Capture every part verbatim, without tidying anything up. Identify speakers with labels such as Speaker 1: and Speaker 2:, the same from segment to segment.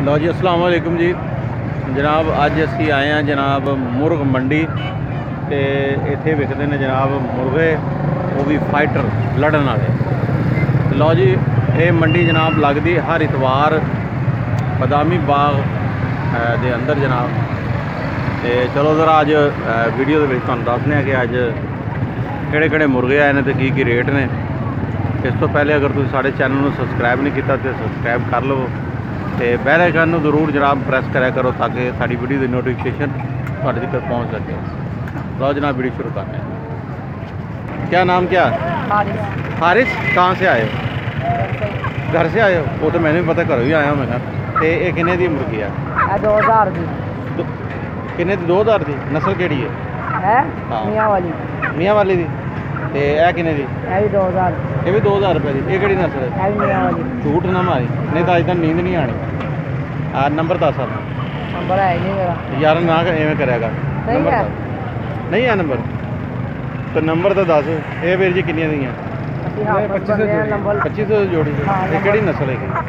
Speaker 1: लो जी अस्सलाम वालेकुम जी जनाब, अज असी आए हैं जनाब मुर्ग मंडी ते इत्थे विकदे ने जनाब मुर्गे, वो भी फाइटर लड़न वाले। लो जी ये मंडी जनाब लगदी हर इतवार बदामी बाग दे अंदर जनाब। ते चलो ज़रा अज वीडियो दे विच तुहानूं दसने कि अज किहड़े किहड़े मुर्गे आए ने ते की की रेट ने। इस तो पहले अगर तुसीं साडे चैनल नूं सबसक्राइब नहीं किया तो सबसक्राइब कर लवो ते बेल आइकन नूं जरूर जनाब प्रेस करा करो ताकि साडी वीडियो की नोटिफिकेशन तुहाडे तक पहुँच सके। लो जनाब वीडियो शुरू करते हैं। क्या नाम क्या?
Speaker 2: हारिस।
Speaker 1: हारिस, कहाँ से आए हो? घर से आए हो? वो तो मैंने भी पता, घरों ही आया मैं ना। तो ये किन्ने दी मुर्गी है?
Speaker 2: दो हज़ार दी।
Speaker 1: किन्ने दी? दो हज़ार दी। नस्ल केड़ी है?
Speaker 2: है
Speaker 1: हाँ
Speaker 2: मियाँ वाली।
Speaker 1: मियाँ वाली दी। ते ए किन्ने दी?
Speaker 2: ये भी दो हज़ार।
Speaker 1: ये भी दो हज़ार रुपये दी। ये केड़ी नस्ल है?
Speaker 2: ये भी मियाँ वाली।
Speaker 1: झूठ ना मारी, नहीं तो अज तक नींद नहीं आनी। आ नंबर दस अपना।
Speaker 2: नंबर है नहीं मेरा
Speaker 1: यार ना इवें करेगा।
Speaker 2: नहीं है,
Speaker 1: नहीं है नंबर तो नंबर तो दस। ये वीर जी किन्नियां दी हैं? पच्चीस सौ जोड़ी। ये केड़ी नस्ल है?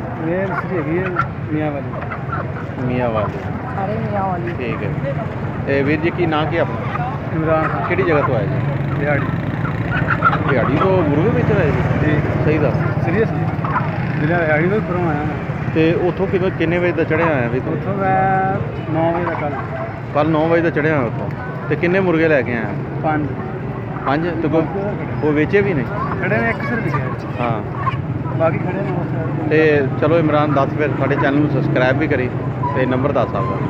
Speaker 3: मियाँ वाली।
Speaker 1: मियाँ वाली,
Speaker 2: अरे मियाँ वाली।
Speaker 1: ठीक है। तो वीर जी की नाम क्या अपना?
Speaker 3: इमरान।
Speaker 1: केड़ी जगह तो आए जी?
Speaker 3: दिहाड़ी।
Speaker 1: दिहाड़ी तो मुर्गे बेच रहे जी?
Speaker 3: जी
Speaker 1: सही दस।
Speaker 3: सीरीयस जी दिहाड़ी तो घरों आया मैं।
Speaker 1: तो उतों कि किन्ने बजे तक चढ़िया आया भी?
Speaker 3: उतों मैं नौ बजे तक। कल
Speaker 1: कल नौ बजे तक चढ़िया आया उतों। तो किन्ने मुर्गे लैके आया?
Speaker 3: पाँच।
Speaker 1: पाँच? तो कोई वो बेचे भी नहीं?
Speaker 3: खड़े ने एक सिर दिखे।
Speaker 1: हाँ
Speaker 3: बाकी खड़े ने।
Speaker 1: तो चलो इमरान दस फिर साढ़े चैनल में सबसक्राइब भी करी। तो नंबर दस आपका?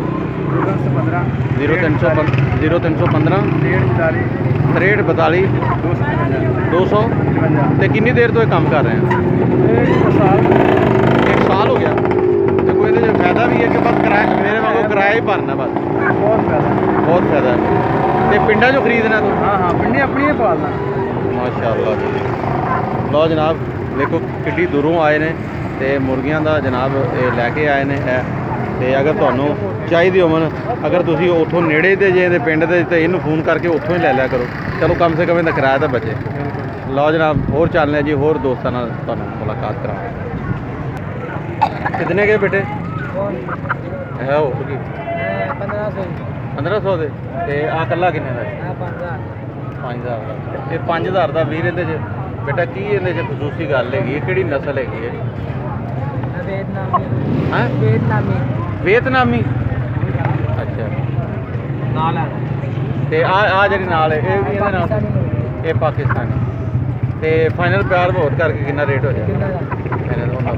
Speaker 1: जीरो तीन सौ जीरो तीन सौ पंद्रह त्रेहठ बताली दो सौ। तो कितनी देर तो ये काम कर रहे हैं? एक साल हो गया। तो कोई ये फायदा भी है कि बस किराया मेरे वालों किराया ही भरना बस?
Speaker 3: बहुत फायदा।
Speaker 1: बहुत फायदा है। तो पिंडा जो खरीदना तो?
Speaker 3: हाँ हाँ पिंडी अपनी ही पालना।
Speaker 1: माशाअल्लाह जी। लो जनाब देखो किड्डी दूरों आए ने ते मुर्गियां दा जनाब ये लैके आए ने। ते अगर तुहानू चाहिए होवन, अगर तुसी उतों नेड़े दे जे पिंड दे तो इनू फोन करके उतों ही लै लिया करो। चलो कम से कम इनका किराया तो बचे। लो जनाब होर चलने जी, होर दोस्तों नाल तुहानू मुलाकात करा। कितने के बेटे है? हो
Speaker 2: पंद्रह सौ।
Speaker 1: पंद्रह सौ के आ कला किन्ने का? पाँच हज़ार का। ये पाँच हज़ार का वीर ये बेटा की ये खसूसी गल है? कि नस्ल हैगी है?
Speaker 2: वियतनामी।
Speaker 1: वियतनामी, अच्छा।
Speaker 2: नाल है
Speaker 1: ते आ आ जेहड़ी नाल है ये भी इहदे नाल? ये पाकिस्तानी। ते फाइनल प्यार बहुत करके कितना रेट हो जाए? फाइनल होना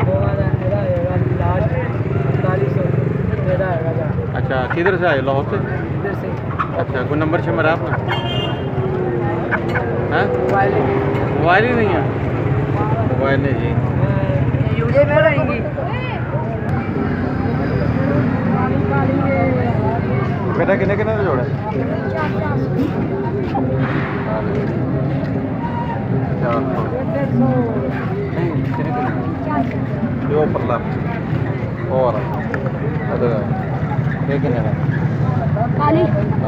Speaker 1: अच्छा। किधर से आए? लाहौर से?
Speaker 2: इधर से।
Speaker 1: अच्छा कोई नंबर शंबर है अपना? हैं? मोबाइल ही नहीं है? मोबाइल नहीं जी।
Speaker 2: यूजे में रहेंगी।
Speaker 1: बेटा किन्ने किन्ने का जोड़ा? जो परला और ये किन्ने का?
Speaker 2: काली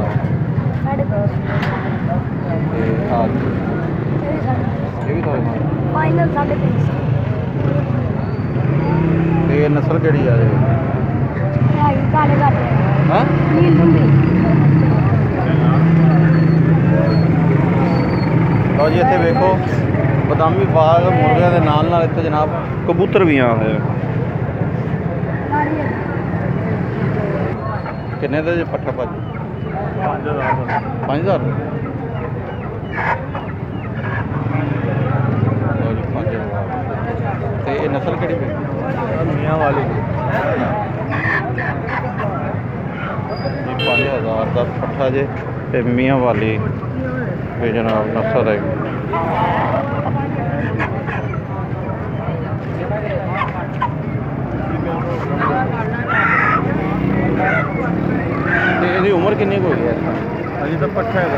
Speaker 1: ये भी तो
Speaker 2: फाइनल साढ़े तीन सौ।
Speaker 1: ये नस्ल केड़ी है?
Speaker 2: काले काले
Speaker 1: हाँ
Speaker 2: नील लुंडी।
Speaker 1: लो जी इतने वेखो बदामी बाग मुर्गिया के नाल नाल इतने जनाब कबूतर भी आए हुए। किन्ने दे जे पट्ठा भाजी? पाँच हज़ार। पाँच हज़ार लो जी पाँच हज़ार। तो ये नस्ल केड़ी पे? मियाँ वाली। पाँच हज़ार का पट्ठा जे ते मियाँ वाली भी जनाब नस्ल है। इसकी उम्र कितनी हो गई है? अभी तो पट्ठा है।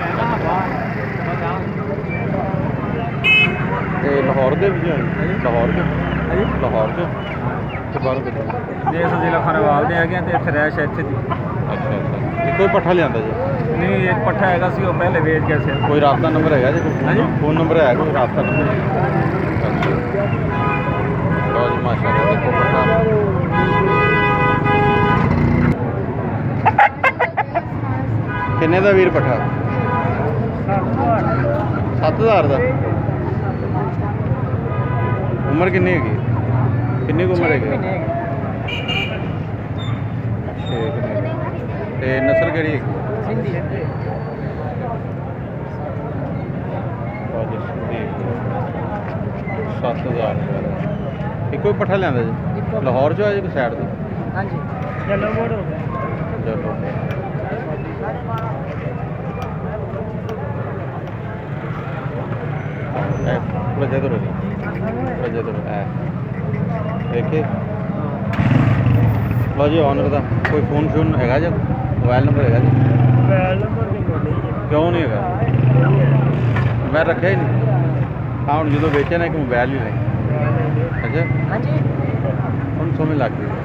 Speaker 1: लाहौर के भी लाहौर के लाहौर के बाहर
Speaker 3: देश जिला खानेवाल दे गए तो इतने रैश है इतने।
Speaker 1: अच्छा अच्छा कोई पट्ठा लिया जी?
Speaker 3: नहीं एक पट्ठा है पहले वेच गया से।
Speaker 1: कोई राबता नंबर है जी? हाँ जी फोन नंबर है कोई राबता नंबर? अच्छा माशाल्लाह देखो पट्ठा ਕਿੰਨੇ ਦਾ ਵੀਰ ਪੱਠਾ ਸੱਤ ਹਜ਼ਾਰ ਦਾ ਉਮਰ ਕਿੰਨੀ ਹੈਗੀ ਕਿੰਨੀ ਕੁ ਉਮਰ ਹੈਗੀ ਛੇ ਤੇ ਨਸਲ ਕਿਹੜੀ ਹੈਗੀ ਸੱਤ ਹਜ਼ਾਰ ਇੱਕੋ ਹੀ ਪੱਠਾ ਲਿਆਂਦਾ ਜੀ ਲਾਹੌਰ ਚੋਂ ਆ ਜੀ ਸਾਈਡ ਤੋਂ
Speaker 2: ਹਾਂਜੀ ਚਲੋ ਮੋੜ ਹੋ ਗਿਆ
Speaker 1: ਚਲੋ ਥੋੜਾ ਜਿਹਾ ਕਰੋ ਜੀ ਥੋੜਾ ਜਿਹਾ ਕਰੋ ਐ ਦੇਖੇ ਲਓ ਜੀ ਓਨਰ ਦਾ ਕੋਈ ਫੋਨ ਫੋਨ ਹੈਗਾ ਜੀ ਮੋਬਾਈਲ ਨੰਬਰ ਹੈਗਾ ਜੀ
Speaker 3: ਮੋਬਾਈਲ ਨੰਬਰ
Speaker 1: ਕਿਉਂ ਨਹੀਂ ਹੈਗਾ ਮੈਂ ਰੱਖਿਆ ਹੀ ਨਹੀਂ ਹਾਂ ਹੁਣ ਜਦੋਂ ਵੇਚਿਆ ਨਾ ਇੱਕ ਮੋਬਾਈਲ ਹੀ ਲੈ ਅੱਛਾ
Speaker 2: ਹਾਂਜੀ
Speaker 1: ਹੁਣ ਸਮਝ ਲੱਗ ਗਈ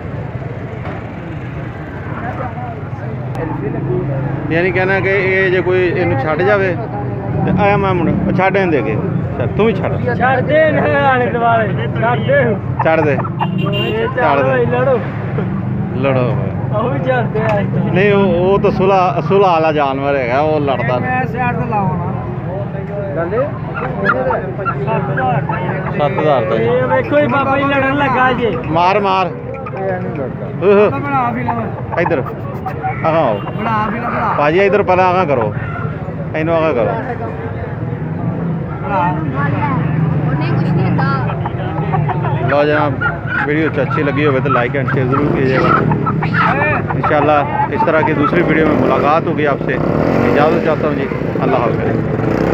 Speaker 1: ਯਾਨੀ ਕਹਿਣਾ ਕਿ ਇਹ ਜੇ ਕੋਈ ਇਹਨੂੰ ਛੱਡ ਜਾਵੇ ਤੇ ਆਇਆ ਮੈਂ ਮੁੰਡਾ ਛੱਡ ਇਹਨੂੰ ਦੇ ਕੇ ਚੱਲ ਤੂੰ ਵੀ ਛੱਡ
Speaker 3: ਛੱਡ ਦੇ ਆਲੇ ਦੁਆਲੇ ਛੱਡ ਦੇ
Speaker 1: ਛੱਡ ਦੇ ਛੱਡ ਦੇ
Speaker 3: ਲੜੋ
Speaker 1: ਲੜੋ
Speaker 3: ਉਹ ਵੀ ਛੱਡਦੇ ਆ
Speaker 1: ਨਹੀਂ ਉਹ ਉਹ ਤਾਂ ਸੁਲਾ ਸੁਲਾ ਵਾਲਾ ਜਾਨਵਰ ਹੈਗਾ ਉਹ ਲੜਦਾ ਨਹੀਂ
Speaker 3: ਮੈਂ ਸਾਈਡ ਤੇ ਲਾਉਣਾ ਗੱਲ
Speaker 1: ਸੱਤ ਹਜ਼ਾਰ ਦਾ ਜੀ
Speaker 3: ਇਹ ਵੇਖੋ ਹੀ ਬਾਬਾ ਜੀ ਲੜਨ ਲੱਗਾ ਜੀ
Speaker 1: ਮਾਰ ਮਾਰ
Speaker 3: ਇਹ ਨਹੀਂ ਲੜਦਾ
Speaker 1: ਓਹ,
Speaker 3: ਬਣਾ ਵੀ ਲਵਾਂ
Speaker 1: ਇੱਧਰ ਆਓ
Speaker 3: ਬਣਾ ਵੀ ਲਾ ਬਣਾ
Speaker 1: ਭਾਜੀ ਇੱਧਰ ਪਹਿਲਾਂ ਆਗਾ ਕਰੋ ਇਹਨੂੰ ਆਗਾ ਕਰੋ
Speaker 3: ਬਣਾ
Speaker 2: ਉਹਨੇ ਕੁਝ ਨਹੀਂ ਹੁੰਦਾ
Speaker 1: लो जनाब वीडियो अच्छी लगी हो तो लाइक एंड शेयर ज़रूर कीजिएगा इंशाल्लाह इस तरह की दूसरी वीडियो में मुलाकात होगी आपसे इजाज़त चाहता हूँ जी अल्लाह हाफ़िज़।